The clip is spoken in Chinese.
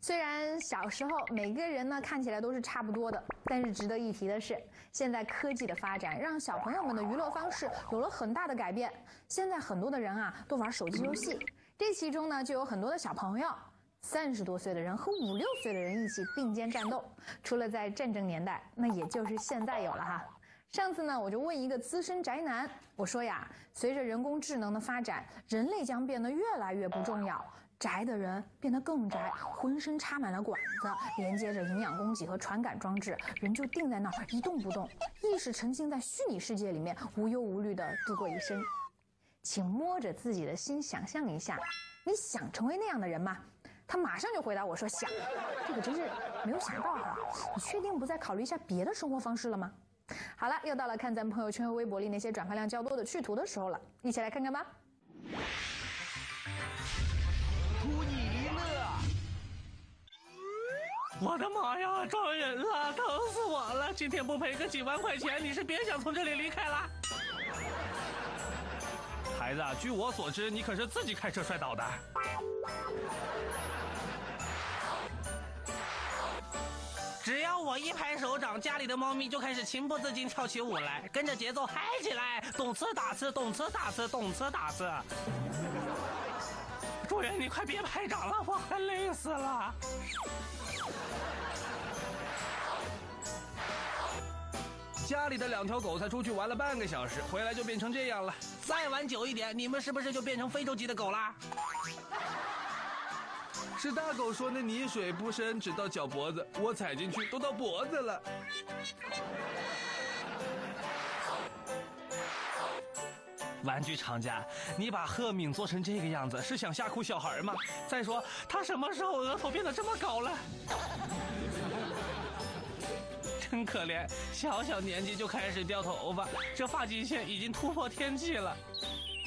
虽然小时候每个人呢看起来都是差不多的，但是值得一提的是，现在科技的发展让小朋友们的娱乐方式有了很大的改变。现在很多的人啊都玩手机游戏，这其中呢就有很多的小朋友，30多岁的人和5、6岁的人一起并肩战斗。除了在战争年代，那也就是现在有了哈。上次呢，我就问一个资深宅男，我说呀，随着人工智能的发展，人类将变得越来越不重要，宅的人变得更宅，浑身插满了管子，连接着营养供给和传感装置，人就定在那儿一动不动，意识沉浸在虚拟世界里面，无忧无虑地度过一生。请摸着自己的心想象一下，你想成为那样的人吗？他马上就回答我说想。这个真是没有想到哈，你确定不再考虑一下别的生活方式了吗？好了，又到了看咱们朋友圈和微博里那些转发量较多的趣图的时候了，一起来看看吧。 图你一乐！ 我的妈呀，撞人了，疼死我了！今天不赔个几万块钱，你是别想从这里离开了。孩子，据我所知，你可是自己开车摔倒的。只要我一拍手掌，家里的猫咪就开始情不自禁跳起舞来，跟着节奏嗨起来，动次打次，动次打次，动次打次。主任，你快别拍掌了，我快累死了。 家里的2条狗才出去玩了半个小时，回来就变成这样了。 再玩久一点，你们是不是就变成非洲籍的狗啦？ 是大狗说那泥水不深，只到脚脖子，我踩进去都到脖子了。 玩具厂家，你把赫敏做成这个样子，是想吓唬小孩吗？再说，他什么时候额头变得这么高了？真可怜，小小年纪就开始掉头发，这发际线已经突破天际了。